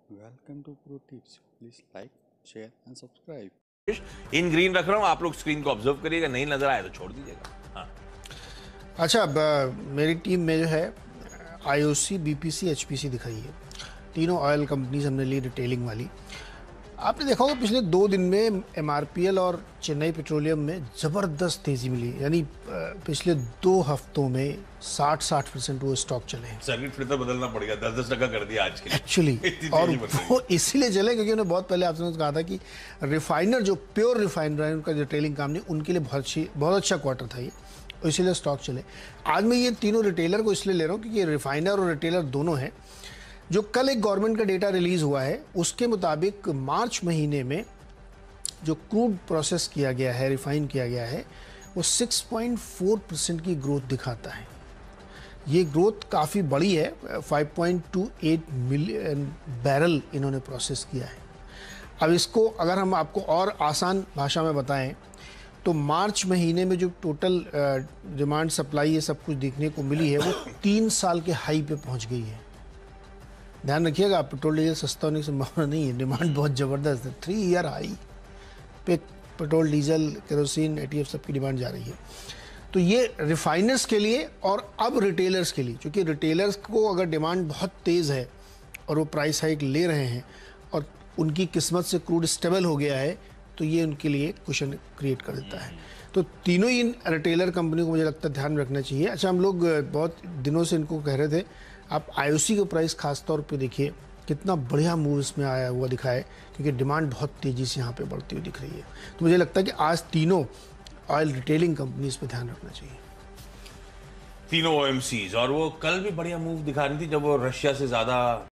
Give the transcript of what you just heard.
Welcome to Pro Tips. Please like, share and subscribe. इन green रख रहा हूँ, आप लोग स्क्रीन को ऑब्जर्व करिएगा, नहीं नजर आए तो छोड़ दीजिएगा। हाँ। अच्छा, मेरी टीम में जो है आईओसी, बीपीसी, एचपीसी दिखाई है। तीनों ऑयल कंपनीज हमने ली रिटेलिंग वाली। आपने देखा होगा पिछले 2 दिन में एमआरपीएल और चेन्नई पेट्रोलियम में ज़बरदस्त तेज़ी मिली, यानी पिछले 2 हफ्तों में 60% वो स्टॉक चले हैं। सर्किट फिल्टर बदलना पड़ेगा, 10-10% कर दिया आज के लिए एक्चुअली। और वो इसीलिए चले क्योंकि उन्होंने बहुत पहले आपसे कहा था कि रिफाइनर, जो प्योर रिफाइनर है उनका रिटेलिंग काम नहीं, उनके लिए बहुत अच्छा क्वार्टर था ये, इसीलिए स्टॉक चले। आज मैं ये तीनों रिटेलर को इसलिए ले रहा हूँ क्योंकि रिफाइनर और रिटेलर दोनों हैं। जो कल एक गवर्नमेंट का डेटा रिलीज हुआ है उसके मुताबिक मार्च महीने में जो क्रूड प्रोसेस किया गया है, रिफाइन किया गया है, वो 6.4% की ग्रोथ दिखाता है। ये ग्रोथ काफ़ी बड़ी है। 5.28 मिलियन बैरल इन्होंने प्रोसेस किया है। अब इसको अगर हम आपको और आसान भाषा में बताएं तो मार्च महीने में जो टोटल डिमांड सप्लाई ये सब कुछ देखने को मिली है वो 3 साल के हाई पे पहुंच गई है। ध्यान रखिएगा, पेट्रोल डीजल सस्ता होने की संभावना नहीं है, डिमांड बहुत ज़बरदस्त है। 3 ईयर हाई पे पेट्रोल, डीजल, केरोसिन, एटीएफ सबकी डिमांड जा रही है। तो ये रिफाइनर्स के लिए और अब रिटेलर्स के लिए, क्योंकि रिटेलर्स को अगर डिमांड बहुत तेज़ है और वो प्राइस हाइक ले रहे हैं और उनकी किस्मत से क्रूड स्टेबल हो गया है, तो ये उनके लिए क्वेश्चन क्रिएट कर देता है। तो तीनों ही रिटेलर कंपनी को मुझे लगता है ध्यान रखना चाहिए। अच्छा, हम लोग बहुत दिनों से इनको कह रहे थे, आप आईओसी का प्राइस खास तौर पे देखिए, कितना बढ़िया मूव इसमें आया हुआ दिखा है, क्योंकि डिमांड बहुत तेज़ी से यहाँ पे बढ़ती हुई दिख रही है। तो मुझे लगता है कि आज तीनों ऑयल रिटेलिंग कंपनीज पे ध्यान रखना चाहिए, तीनों ओएमसीज। और वो कल भी बढ़िया मूव दिखा रही थी जब वो रशिया से ज्यादा